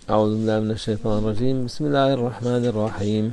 أعوذ بالله من الشيطان الرجيم. بسم الله الرحمن الرحيم.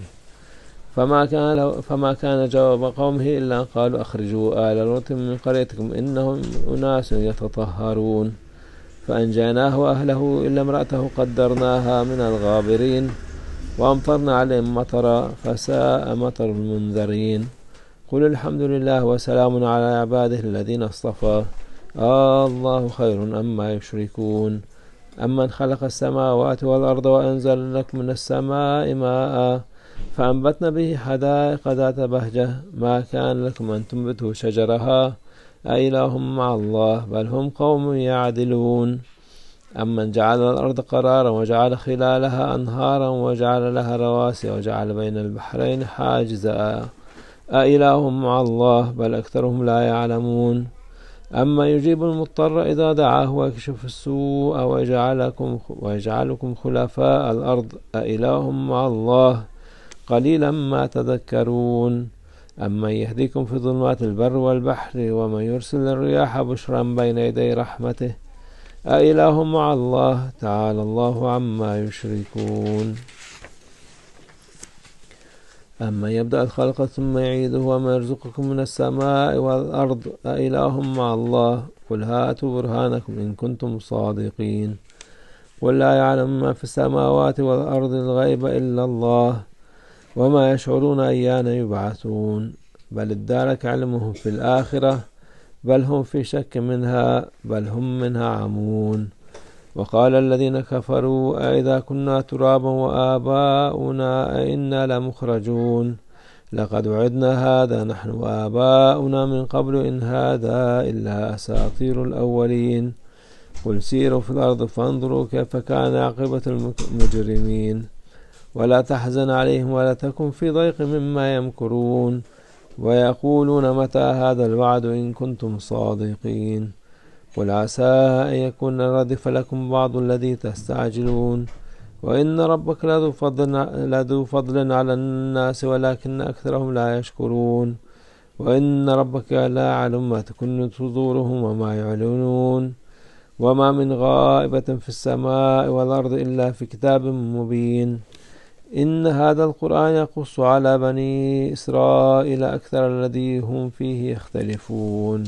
فما كان جواب قومه إلا أن قالوا أخرجوا آل لوط من قريتكم إنهم أناس يتطهرون فأنجيناه وأهله إلا امرأته قدرناها من الغابرين وأمطرنا عليهم مطرا فساء مطر المنذرين. قل الحمد لله وسلام على عباده الذين اصطفى الله خير أما يشركون. أمن خلق السماوات والأرض وأنزل لكم من السماء ماء فأنبتنا به حدائق ذات بهجة ما كان لكم أن تنبتوا شجرها أإله مع الله بل هم قوم يعدلون. أمن جعل الأرض قرارا وجعل خلالها أنهارا وجعل لها رواسي وجعل بين البحرين حاجزا أإله مع الله بل أكثرهم لا يعلمون. أما يجيب المضطر إذا دعاه ويكشف السوء ويجعلكم خلفاء الأرض أإله مع الله قليلا ما تذكرون. أمن يهديكم في ظلمات البر والبحر ومن يرسل الرياح بشرا بين يدي رحمته أإله مع الله تعالى الله عما يشركون. أما يبدأ الخلق ثم يعيده وما يرزقكم من السماء والأرض أإله مع الله قل هاتوا برهانكم إن كنتم صادقين. قل لا يعلم ما في السماوات والأرض الغيب إلا الله وما يشعرون أيان يبعثون بل ادارك علمهم في الآخرة بل هم في شك منها بل هم منها عمون. وقال الذين كفروا أئذا كنا ترابا وآباؤنا أئنا لمخرجون لقد وعدنا هذا نحن وآباؤنا من قبل إن هذا إلا أساطير الأولين. قل سيروا في الأرض فانظروا كيف كان عاقبة المجرمين ولا تحزن عليهم ولا تكن في ضيق مما يمكرون ويقولون متى هذا الوعد إن كنتم صادقين. قل عسى أن يكون ردف لكم بعض الذي تستعجلون وإن ربك لذو فضل على الناس ولكن أكثرهم لا يشكرون. وإن ربك لا يعلم ما تكن صدورهم وما يعلنون وما من غائبة في السماء والأرض إلا في كتاب مبين. إن هذا القرآن يقص على بني إسرائيل أكثر الذي هم فيه يختلفون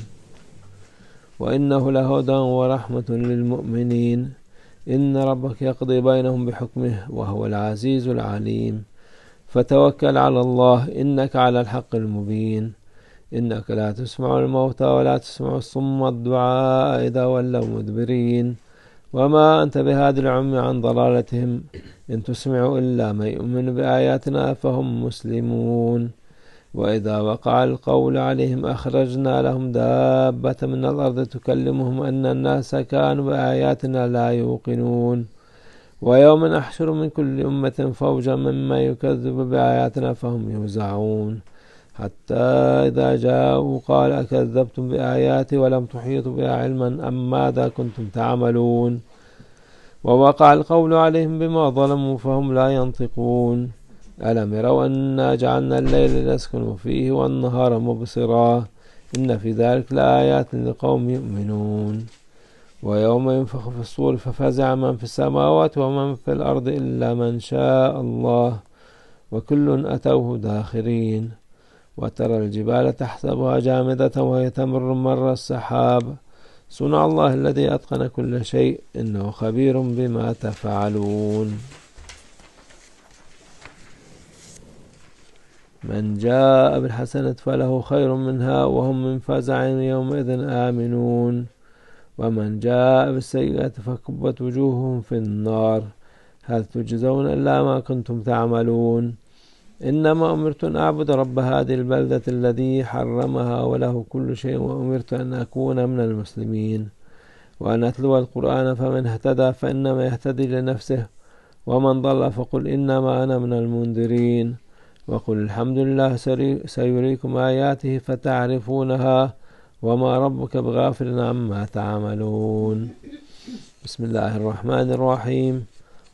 وإنه لهدى ورحمة للمؤمنين. إن ربك يقضي بينهم بحكمه وهو العزيز العليم. فتوكل على الله إنك على الحق المبين. إنك لا تسمع الموتى ولا تسمع الصم الدعاء إذا ولوا مدبرين وما أنت بهاد العمي عن ضلالتهم إن تسمع إلا من يؤمن بآياتنا فهم مسلمون. وإذا وقع القول عليهم أخرجنا لهم دابة من الأرض تكلمهم أن الناس كانوا بآياتنا لا يوقنون. ويوم نحشر من كل أمة فوجا ممن يكذب بآياتنا فهم يوزعون حتى إذا جاءوا قال أكذبتم بآياتي ولم تحيطوا بها علما أم ماذا كنتم تعملون. ووقع القول عليهم بما ظلموا فهم لا ينطقون. ألم يروا أنا جعلنا الليل ليسكنوا فيه والنهار مبصرا إن في ذلك لآيات لقوم يؤمنون. ويوم ينفخ في الصور ففزع من في السماوات ومن في الأرض إلا من شاء الله وكل أتوه داخرين. وترى الجبال تحسبها جامدة وهي تمر مر السحاب صنع الله الذي أتقن كل شيء إنه خبير بما تفعلون. من جاء بالحسنة فله خير منها وهم من فزع يومئذ آمنون ومن جاء بالسيئة فكبت وجوههم في النار هل تجزون إلا ما كنتم تعملون. إنما أمرت أن أعبد رب هذه البلدة الذي حرمها وله كل شيء وأمرت أن أكون من المسلمين وأن أتلو القرآن فمن اهتدى فإنما يهتدي لنفسه ومن ضل فقل إنما أنا من المنذرين. وقل الحمد لله سيريكم آياته فتعرفونها وما ربك بغافل عما تعملون. بسم الله الرحمن الرحيم.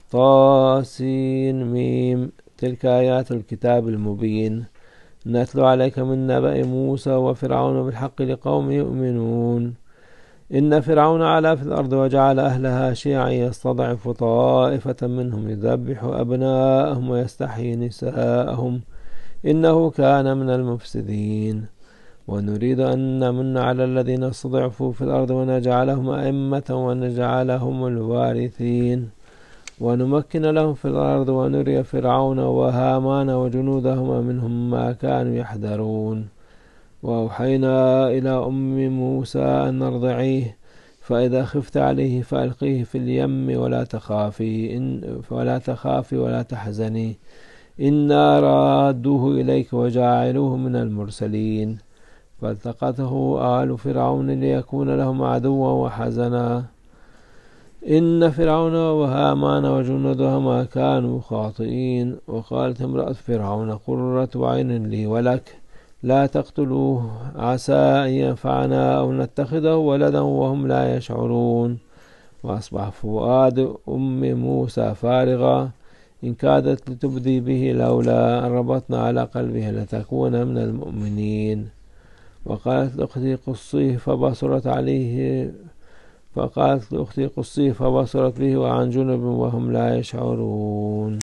طاسين ميم تلك آيات الكتاب المبين نتلو عليك من نبأ موسى وفرعون بالحق لقوم يؤمنون. إن فرعون علا في الأرض وجعل أهلها شيعا يستضعف طائفة منهم يذبح أبناءهم ويستحيي نساءهم إنه كان من المفسدين ونريد أن نمن على الذين استضعفوا في الأرض ونجعلهم أئمة ونجعلهم الوارثين ونمكن لهم في الأرض ونري فرعون وهامان وجنودهما منهم ما كانوا يحذرون وأوحينا إلى أم موسى أن ارضعيه فإذا خفت عليه فألقيه في اليم ولا تخافي ولا تحزني إنا رادوه إليك وجاعلوه من المرسلين فالتقطه آل فرعون ليكون لهم عدوا وحزنا إن فرعون وهامان وجنودهما كانوا خاطئين وقالت امرأة فرعون قرة عين لي ولك لا تقتلوه عسى أن ينفعنا أو نتخذه ولدا وهم لا يشعرون وأصبح فؤاد أم موسى فارغا إن كادت لتبدي به لولا أن ربطنا على قلبها لتكون من المؤمنين وقالت لأختي قصيه فبصرت به وعن جنب وهم لا يشعرون.